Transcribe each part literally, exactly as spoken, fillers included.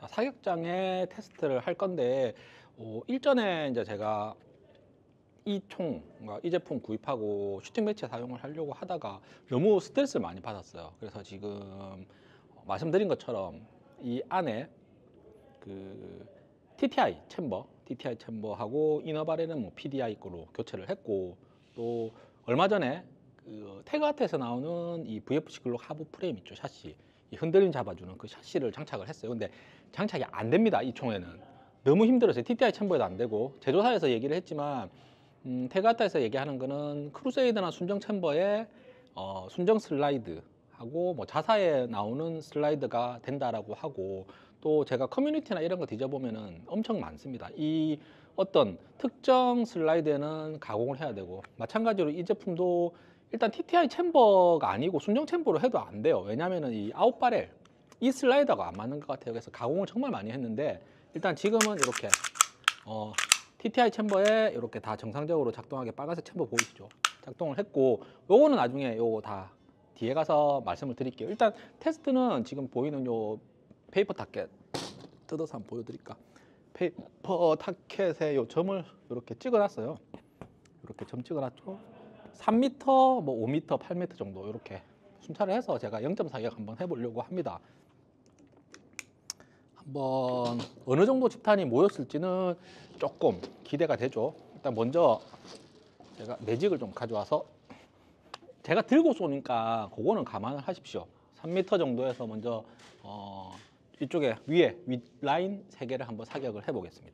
사격장에 테스트를 할 건데 어, 일전에 이제 제가 이 총, 그러니까 이 제품 구입하고 슈팅 매치에 사용을 하려고 하다가 너무 스트레스를 많이 받았어요. 그래서 지금 말씀드린 것처럼 이 안에 그 티티아이 챔버, 티티아이 챔버하고 이너발에는 뭐 피디아이 거로 교체를 했고, 또 얼마 전에 그 태그아트에서 나오는 이 브이에프씨 글록 하부 프레임 있죠, 샤시. 이 흔들림 잡아주는 그 샤시를 장착을 했어요. 근데 장착이 안 됩니다, 이 총에는. 너무 힘들었어요. 티티아이 챔버에도 안 되고, 제조사에서 얘기를 했지만 음, 태그아트에서 얘기하는 거는 크루세이더나 순정 챔버에 어, 순정 슬라이드 하고 뭐 자사에 나오는 슬라이드가 된다라고 하고, 또 제가 커뮤니티나 이런 거 뒤져보면은 엄청 많습니다. 이 어떤 특정 슬라이드에는 가공을 해야 되고, 마찬가지로 이 제품도 일단 티티아이 챔버가 아니고 순정 챔버로 해도 안 돼요. 왜냐면은 이 아웃바렐 이 슬라이더가 안 맞는 것 같아요. 그래서 가공을 정말 많이 했는데, 일단 지금은 이렇게 어, 티티아이 챔버에 이렇게 다 정상적으로 작동하게 빨간색 챔버 보이시죠? 작동을 했고, 요거는 나중에 요거 다 뒤에 가서 말씀을 드릴게요. 일단 테스트는 지금 보이는 요 페이퍼 타켓 뜯어서 한번 보여드릴까? 페이퍼 타켓에 요 점을 이렇게 찍어놨어요. 이렇게 점 찍어놨죠? 삼 미터, 뭐 오 미터, 팔 미터 정도 이렇게 순차를 해서 제가 영 점 사격 한번 해보려고 합니다. 한번 어느 정도 집탄이 모였을지는 조금 기대가 되죠. 일단 먼저 제가 매직을 좀 가져와서, 제가 들고 쏘니까 그거는 감안을 하십시오. 삼 미터 정도에서 먼저 어, 이쪽에 위에 윗라인 세 개를 한번 사격을 해보겠습니다.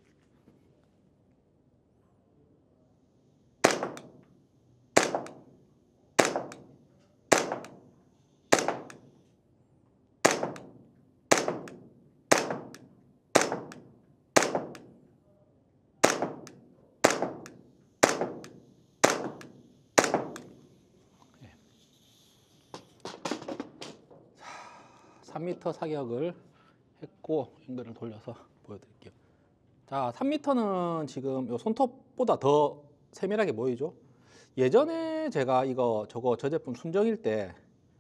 삼 미터 사격을 했고, 앵글을 돌려서 보여드릴게요. 자, 삼 미터는 지금 요 손톱보다 더 세밀하게 보이죠? 예전에 제가 이거 저거 저 제품 순정일 때,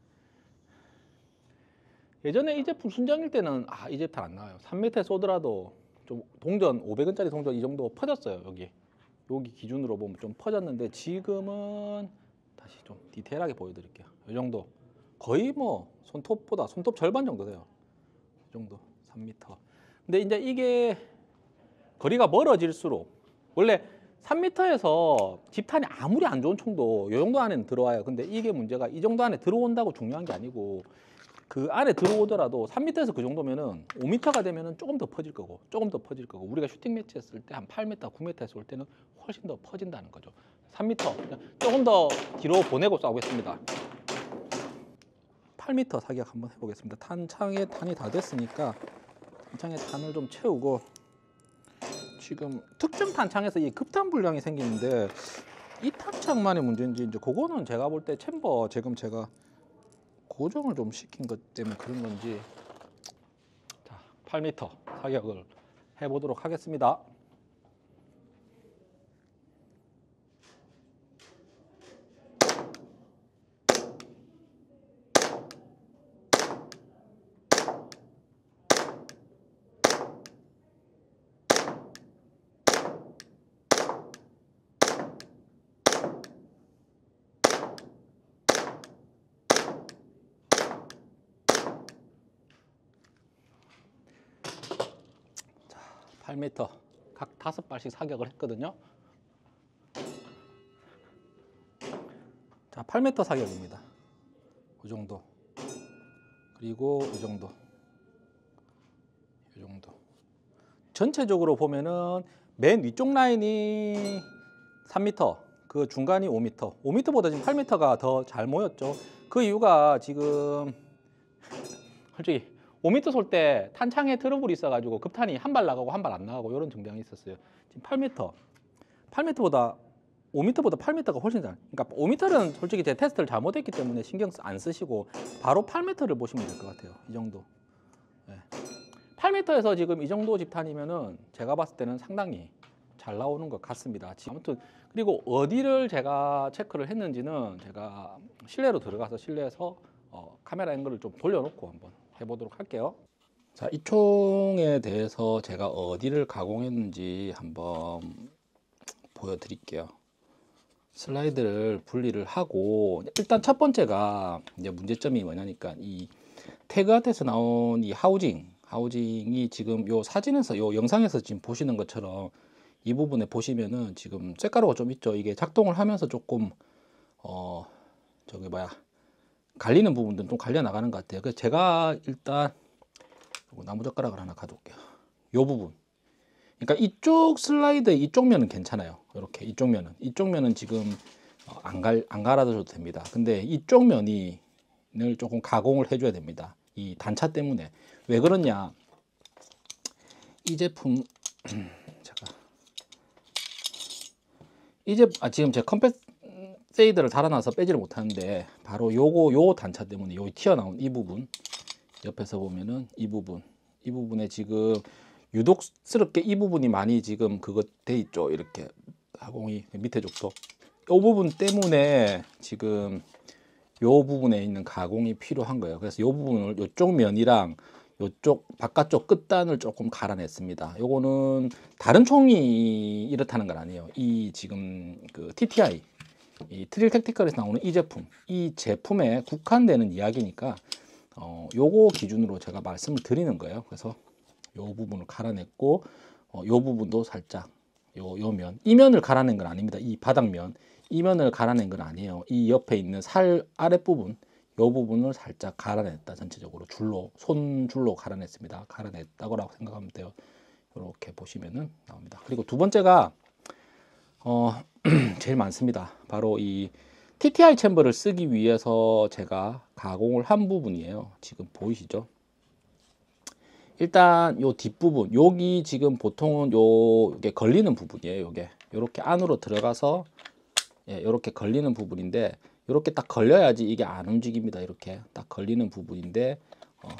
예전에 이 제품 순정일 때는 아, 이 제품 안 나와요. 삼 미터에 쏘더라도 좀 동전 오백 원짜리 동전 이 정도 퍼졌어요. 여기 여기 기준으로 보면 좀 퍼졌는데, 지금은 다시 좀 디테일하게 보여드릴게요. 이 정도 거의 뭐 손톱보다 손톱 절반 정도 돼요. 이 정도 삼 미터. 근데 이제 이게 거리가 멀어질수록, 원래 삼 미터에서 집탄이 아무리 안 좋은 총도 이 정도 안에는 들어와요. 근데 이게 문제가 이 정도 안에 들어온다고 중요한 게 아니고, 그 안에 들어오더라도 삼 미터에서 그 정도면은 오 미터가 되면은 조금 더 퍼질 거고, 조금 더 퍼질 거고, 우리가 슈팅 매치 했을 때 한 팔 미터, 구 미터에서 올 때는 훨씬 더 퍼진다는 거죠. 삼 미터 조금 더 뒤로 보내고 쏘겠습니다. 팔 미터 사격 한번 해보겠습니다. 탄창에 탄이 다 됐으니까 탄창에 탄을 좀 채우고, 지금 특정 탄창에서 이 급탄 불량이 생기는데 이 탄창만의 문제인지 이제 그거는 제가 볼 때 챔버 지금 제가 고정을 좀 시킨 것 때문에 그런 건지. 자, 팔 미터 사격을 해보도록 하겠습니다. 팔 미터 각 다섯 발씩 사격을 했거든요. 자, 팔 미터 사격입니다. 이 정도, 그리고 이 정도, 이 정도. 전체적으로 보면은 맨 위쪽 라인이 삼 미터, 그 중간이 오 미터, 오 미터보다 지금 팔 미터가 더 잘 모였죠. 그 이유가 지금 솔직히 오 미터 쏠 때 탄창에 트러블이 있어가지고 급탄이 한 발 나가고 한 발 안 나가고 이런 정장이 있었어요. 지금 팔 미터, 팔 미터보다 오 미터보다 팔 미터가 훨씬 잘. 그러니까 오 미터는 솔직히 제 테스트를 잘못했기 때문에 신경 안 쓰시고 바로 팔 미터를 보시면 될 것 같아요. 이 정도. 네. 팔 미터에서 지금 이 정도 집탄이면은 제가 봤을 때는 상당히 잘 나오는 것 같습니다. 아무튼 그리고 어디를 제가 체크를 했는지는 제가 실내로 들어가서 실내에서 어, 카메라 앵글을 좀 돌려놓고 한번 해보도록 할게요. 자, 이 총에 대해서 제가 어디를 가공했는지 한번 보여드릴게요. 슬라이드를 분리를 하고, 일단 첫 번째가 이제 문제점이 뭐냐니까, 이 태그아트에서 나온 이 하우징, 하우징이 지금 요 사진에서, 요 영상에서 지금 보시는 것처럼 이 부분에 보시면은 지금 쇳가루가 좀 있죠. 이게 작동을 하면서 조금, 어, 저기 뭐야, 갈리는 부분들은 좀 갈려 나가는 것 같아요. 그래서 제가 일단 나무젓가락을 하나 가져올게요. 요 부분. 그러니까 이쪽 슬라이드 이쪽 면은 괜찮아요. 이렇게 이쪽 면은 이쪽 면은 지금 안 갈, 안 갈아줘도 됩니다. 근데 이쪽 면이 늘 조금 가공을 해줘야 됩니다. 이 단차 때문에. 왜 그러냐? 이 제품 잠깐. 이 제품 아, 지금 제 컴pen세이드를 달아놔서 빼지를 못하는데 바로 요거 요 단차 때문에 요 튀어나온 이 부분 옆에서 보면은 이 부분 이 부분에 지금 유독스럽게 이 부분이 많이 지금 그거 돼 있죠. 이렇게 가공이 밑에 쪽도 이 부분 때문에 지금 요 부분에 있는 가공이 필요한 거예요. 그래서 요 부분을 요쪽 면이랑 요쪽 바깥쪽 끝단을 조금 갈아냈습니다. 요거는 다른 총이 이렇다는 건 아니에요. 이 지금 그 티티아이 이 트릴 택티컬에서 나오는 이 제품 이 제품에 국한되는 이야기니까 어, 요거 기준으로 제가 말씀을 드리는 거예요. 그래서 요 부분을 갈아냈고 어, 요 부분도 살짝 요, 요 면, 이 면을 갈아낸 건 아닙니다. 이 바닥면, 이 면을 갈아낸 건 아니에요. 이 옆에 있는 살 아랫부분, 요 부분을 살짝 갈아냈다. 전체적으로 줄로, 손 줄로 갈아냈습니다. 갈아냈다고 생각하면 돼요. 이렇게 보시면은 나옵니다. 그리고 두 번째가 어, 제일 많습니다. 바로 이 티티아이 챔버를 쓰기 위해서 제가 가공을 한 부분이에요. 지금 보이시죠? 일단 요 뒷부분, 여기 지금 보통은 요 이게 걸리는 부분이에요. 요게 요렇게 안으로 들어가서 예, 요렇게 걸리는 부분인데 요렇게 딱 걸려야지 이게 안 움직입니다. 이렇게 딱 걸리는 부분인데 어.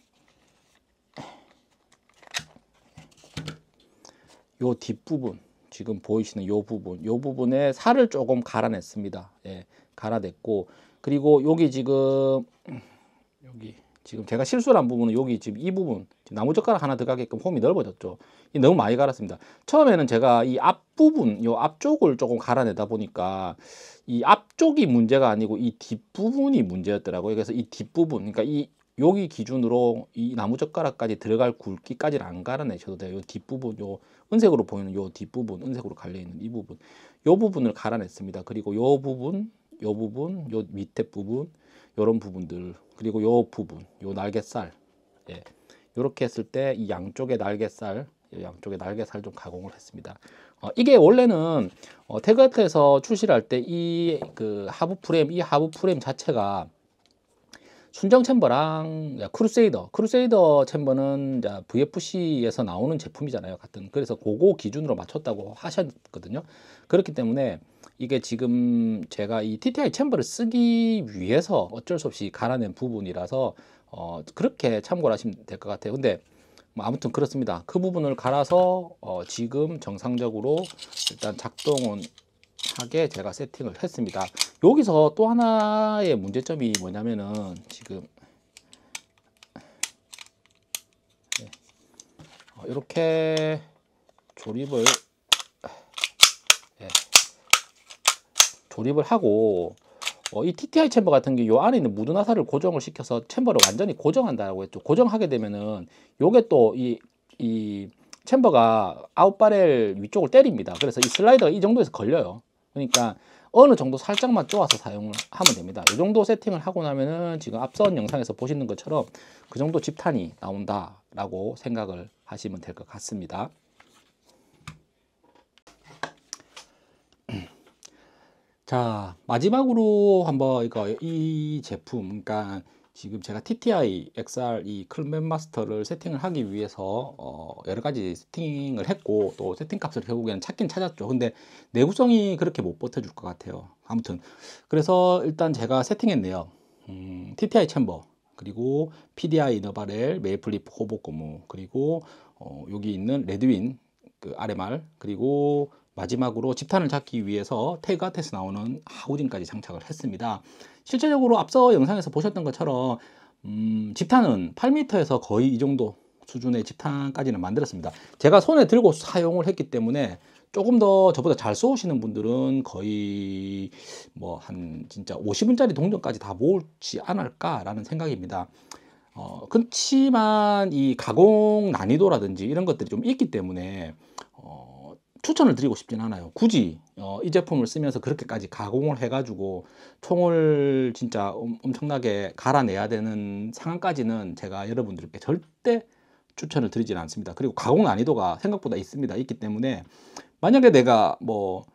요 뒷부분 지금 보이시는 요 부분, 요 부분에 살을 조금 갈아냈습니다. 예, 갈아냈고 그리고 여기 지금 여기 지금 제가 실수를 한 부분은 여기 지금 이 부분 나무젓가락 하나 들어가게끔 홈이 넓어졌죠. 이 너무 많이 갈았습니다. 처음에는 제가 이 앞부분, 요 앞쪽을 조금 갈아내다 보니까 이 앞쪽이 문제가 아니고 이 뒷부분이 문제였더라고요. 그래서 이 뒷부분, 그러니까 이 여기 기준으로 이 나무젓가락까지 들어갈 굵기까지는 안 갈아내셔도 돼요. 요 뒷부분, 요 은색으로 보이는 요 뒷부분, 은색으로 갈려 있는 이 부분, 요 부분을 갈아냈습니다. 그리고 요 부분, 요 부분, 요 밑에 부분, 요런 부분들, 그리고 요 부분, 요 날개살, 예, 요렇게 했을 때 이 양쪽의 날개살, 양쪽의 날개살 좀 가공을 했습니다. 어, 이게 원래는 어, 태그아트에서 출시를 할 때 이 그 하부 프레임, 이 하부 프레임 자체가 순정 챔버랑 크루세이더, 크루세이더 챔버는 브이에프씨에서 나오는 제품이잖아요. 같은. 그래서 그거 기준으로 맞췄다고 하셨거든요. 그렇기 때문에 이게 지금 제가 이 티티아이 챔버를 쓰기 위해서 어쩔 수 없이 갈아낸 부분이라서 어, 그렇게 참고를 하시면 될 것 같아요. 근데 뭐 아무튼 그렇습니다. 그 부분을 갈아서 어, 지금 정상적으로 일단 작동은 하게 제가 세팅을 했습니다. 여기서 또 하나의 문제점이 뭐냐면은 지금 네. 어, 이렇게 조립을 네. 조립을 하고 어, 이 티티아이 챔버 같은 게 요 안에 있는 무드나사를 고정을 시켜서 챔버를 완전히 고정한다고 했죠. 고정하게 되면은 요게 또 이 이 챔버가 아웃바렐 위쪽을 때립니다. 그래서 이 슬라이더가 이 정도에서 걸려요. 그러니까 어느 정도 살짝만 쪼아서 사용을 하면 됩니다. 이 정도 세팅을 하고 나면은 지금 앞선 영상에서 보시는 것처럼 그 정도 집탄이 나온다 라고 생각을 하시면 될 것 같습니다. 자, 마지막으로 한번 이거 이 제품, 그러니까 지금 제가 티티아이 엑스알 이 클맵 마스터를 세팅을 하기 위해서 어 여러 가지 세팅을 했고 또 세팅 값을 결국에는 찾긴 찾았죠. 근데 내구성이 그렇게 못 버텨줄 것 같아요. 아무튼 그래서 일단 제가 세팅했네요. 음, 티티아이 챔버, 그리고 피디아이 이너바렐, 메이플리프 호보 고무, 그리고 어, 여기 있는 레드윈 그 알엠알, 그리고 마지막으로 집탄을 잡기 위해서 태그아트에서 나오는 하우징까지 장착을 했습니다. 실제적으로 앞서 영상에서 보셨던 것처럼 음, 집탄은 팔 미터에서 거의 이 정도 수준의 집탄까지는 만들었습니다. 제가 손에 들고 사용을 했기 때문에 조금 더 저보다 잘 쏘시는 분들은 거의 뭐 한 진짜 오십 원짜리 동전까지 다 모을지 않을까라는 생각입니다. 어, 그렇지만 이 가공 난이도라든지 이런 것들이 좀 있기 때문에 어, 추천을 드리고 싶진 않아요. 굳이 어, 이 제품을 쓰면서 그렇게까지 가공을 해가지고 총을 진짜 엄- 엄청나게 갈아내야 되는 상황까지는 제가 여러분들께 절대 추천을 드리지는 않습니다. 그리고 가공 난이도가 생각보다 있습니다. 있기 때문에 만약에 내가 뭐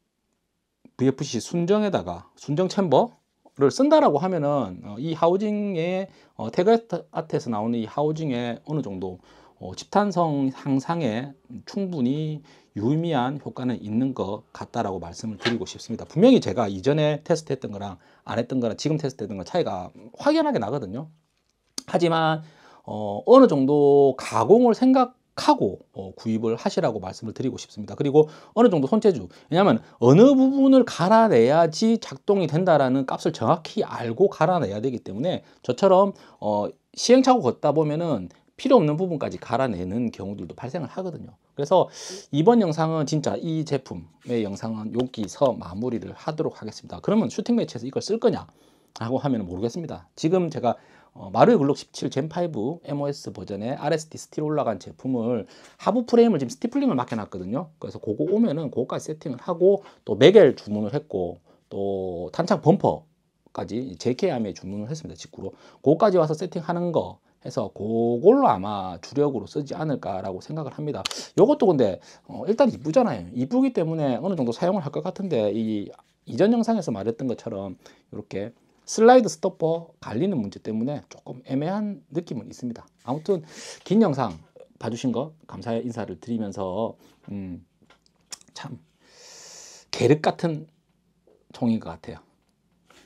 브이에프씨 순정에다가 순정 챔버를 쓴다라고 하면은 어, 이 하우징에 어, 태그 아트에서 나오는 이 하우징에 어느 정도 어, 집탄성 향상에 충분히 유의미한 효과는 있는 것 같다라고 말씀을 드리고 싶습니다. 분명히 제가 이전에 테스트했던 거랑 안 했던 거랑 지금 테스트했던 거 차이가 확연하게 나거든요. 하지만 어, 어느 정도 가공을 생각하고 어, 구입을 하시라고 말씀을 드리고 싶습니다. 그리고 어느 정도 손재주, 왜냐하면 어느 부분을 갈아내야지 작동이 된다라는 값을 정확히 알고 갈아내야 되기 때문에 저처럼 어, 시행착오 걷다 보면은 필요 없는 부분까지 갈아내는 경우들도 발생을 하거든요. 그래서 이번 영상은 진짜 이 제품의 영상은 여기서 마무리를 하도록 하겠습니다. 그러면 슈팅 매치에서 이걸 쓸 거냐 하고 하면 모르겠습니다. 지금 제가 어, 마루의 글록 십칠 젠 파이브 엠오에스 버전의 알에스디 스틸 올라간 제품을 하부 프레임을 지금 스티플링을 맡겨놨거든요. 그래서 그거 오면은 그거까지 세팅을 하고 또 매겔 주문을 했고 또 탄창 범퍼까지 제이케이아엠에 주문을 했습니다. 직구로. 그거까지 와서 세팅하는 거 해서 그걸로 아마 주력으로 쓰지 않을까라고 생각을 합니다. 이것도 근데 어, 일단 이쁘잖아요. 이쁘기 때문에 어느 정도 사용을 할 것 같은데 이 이전 영상에서 말했던 것처럼 이렇게 슬라이드 스토퍼 갈리는 문제 때문에 조금 애매한 느낌은 있습니다. 아무튼 긴 영상 봐주신 거 감사의 인사를 드리면서 음, 참 계륵 같은 총인 것 같아요.